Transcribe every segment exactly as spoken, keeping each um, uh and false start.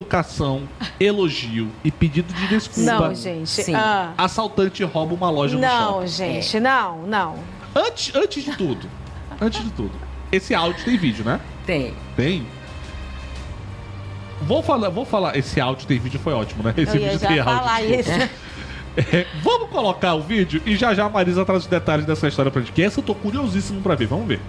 educação, elogio e pedido de desculpa. Não, gente. Sim. Ah. Assaltante rouba uma loja no Não, shopping. gente, É. não, não. Antes, antes de tudo, antes de tudo, esse áudio tem vídeo, né? Tem. Tem? Vou falar, vou falar, esse áudio tem vídeo, foi ótimo, né? Esse Eu ia vídeo já tem falar áudio. isso. É, vamos colocar o vídeo e já já a Marisa traz os detalhes dessa história pra gente, que essa eu tô curiosíssimo pra ver, vamos ver.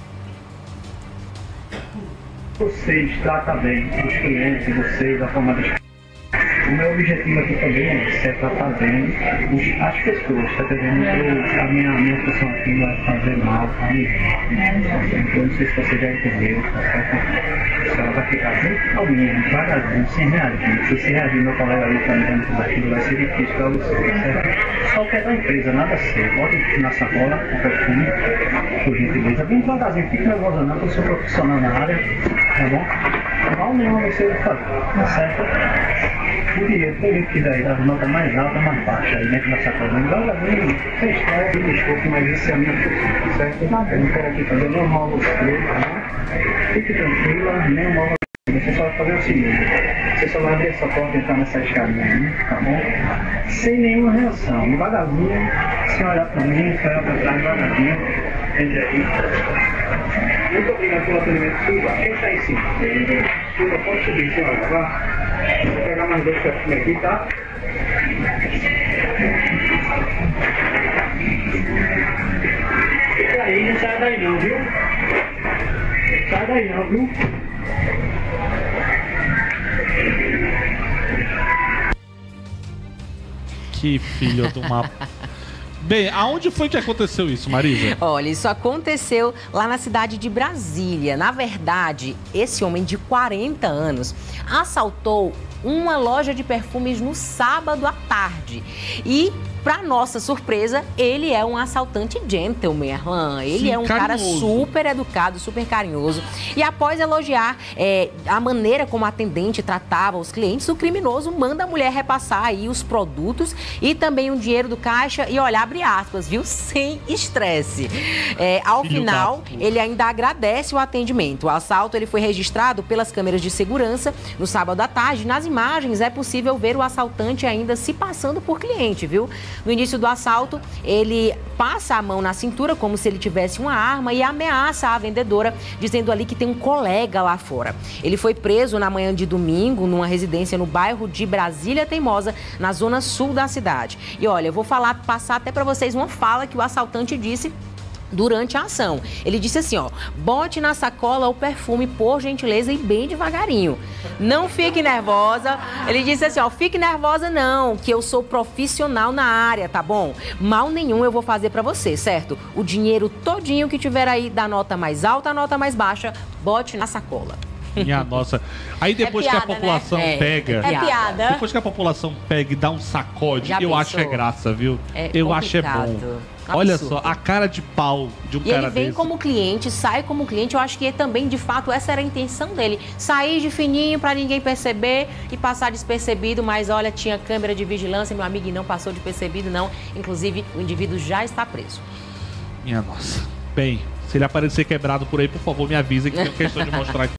Vocês tratam bem os clientes, vocês, a forma de... O meu objetivo aqui também é esse, é tratar bem os, as pessoas, tá entendendo? Eu, a minha, minha função aqui não é fazer mal a ninguém. Eu não sei se você já entendeu, tá certo? Se ela vai ficar bem calminha, devagarzinho, sem reagir. Se você reagir, meu colega ali tá me dando tudo aquilo, vai ser difícil pra você, tá certo? Só que é da empresa, nada seu. Pode na sacola, o perfume, por gentileza. Bem devagarzinho, fique nervosa não, que eu sou profissional na área, tá bom? Mal nenhum vai ser fazer, tá certo? O dinheiro foi líquido aí, das notas mais altas, mais baixas, aí dentro da sacola. Devagarzinho, sem estresse, me desculpe, mas isso é a minha função, tá certo? Eu não quero aqui fazer nenhum mal você, tá bom? Fique tranquila, nenhum mal você. Você só vai fazer o seguinte, você só vai abrir essa porta e entrar nessa escadinha aí, tá bom? Sem nenhuma reação, devagarzinho, sem olhar pra mim, sem olhar pra trás, devagarzinho, entre aí. Muito obrigado pelo atendimento, Silva. Quem está em cima? Silva, pode subir, senhora, vá. Vou pegar mais dois perfumes aqui, tá? Fica aí, não sai daí não, viu? Sai daí não, viu? Que filho de uma... Bem, aonde foi que aconteceu isso, Marisa? Olha, isso aconteceu lá na cidade de Brasília. Na verdade, esse homem de quarenta anos assaltou uma loja de perfumes no sábado à tarde. E, para nossa surpresa, ele é um assaltante gentleman, Arlan. Ele Sim, é um cara carinhoso. super educado, super carinhoso. E após elogiar é, a maneira como a atendente tratava os clientes, o criminoso manda a mulher repassar aí os produtos e também o dinheiro do caixa e, olha, abre aspas, viu? Sem estresse. É, ao Filho final, da puta. ele ainda agradece o atendimento. O assalto ele foi registrado pelas câmeras de segurança no sábado à tarde. Nas imagens é possível ver o assaltante ainda se passando por cliente, viu? No início do assalto, ele passa a mão na cintura como se ele tivesse uma arma e ameaça a vendedora, dizendo ali que tem um colega lá fora. Ele foi preso na manhã de domingo numa residência no bairro de Brasília Teimosa, na zona sul da cidade. E olha, eu vou falar, passar até para vocês uma fala que o assaltante disse durante a ação. Ele disse assim, ó, bote na sacola o perfume, por gentileza, e bem devagarinho. Não fique nervosa. Ele disse assim, ó, fique nervosa não, que eu sou profissional na área, tá bom? Mal nenhum eu vou fazer pra você, certo? O dinheiro todinho que tiver aí, da nota mais alta à nota mais baixa, bote na sacola. Minha nossa. Aí depois É piada, que a população né? É, pega... é É piada. Depois que a população pega e dá um sacode, Já eu pensou? acho é graça, viu? É eu acho é bom. complicado. Olha Absurdo. só, a cara de pau de um E cara ele vem desse. como cliente, sai como cliente. Eu acho que também, de fato, essa era a intenção dele. Sair de fininho pra ninguém perceber e passar despercebido. Mas, olha, tinha câmera de vigilância, meu amigo, e não passou despercebido, não. Inclusive, o indivíduo já está preso. Minha nossa. Bem, se ele aparecer quebrado por aí, por favor, me avisa que tem questão de mostrar aqui.